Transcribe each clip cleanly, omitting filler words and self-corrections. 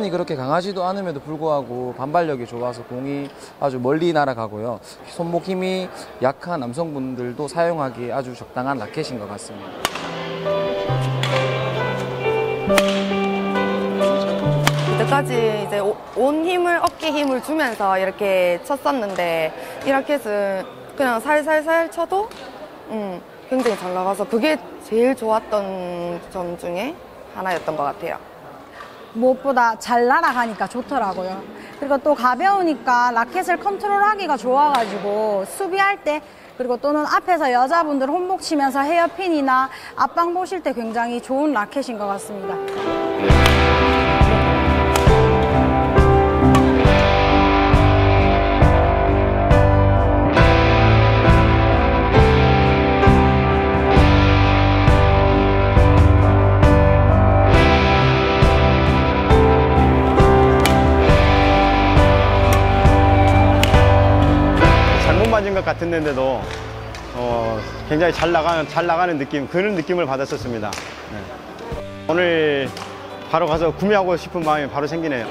회전이 그렇게 강하지도 않음에도 불구하고 반발력이 좋아서 공이 아주 멀리 날아가고요. 손목 힘이 약한 남성분들도 사용하기에 아주 적당한 라켓인 것 같습니다. 이때까지 이제 온 힘을, 어깨 힘을 주면서 이렇게 쳤었는데 이 라켓은 그냥 살살살 쳐도 굉장히 잘 나가서 그게 제일 좋았던 점 중에 하나였던 것 같아요. 무엇보다 잘 날아가니까 좋더라고요. 그리고 또 가벼우니까 라켓을 컨트롤하기가 좋아가지고 수비할 때, 그리고 또는 앞에서 여자분들 홈복 치면서 헤어핀이나 앞방 보실 때 굉장히 좋은 라켓인 것 같습니다. 맞은 것 같았는데도 굉장히 잘 나가는 느낌, 그런 느낌을 받았었습니다. 네. 오늘 바로 가서 구매하고 싶은 마음이 바로 생기네요.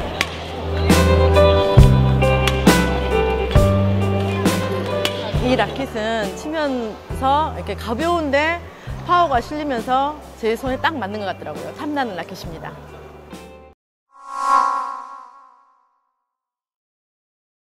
이 라켓은 치면서 이렇게 가벼운데 파워가 실리면서 제 손에 딱 맞는 것 같더라고요. 탐나는 라켓입니다.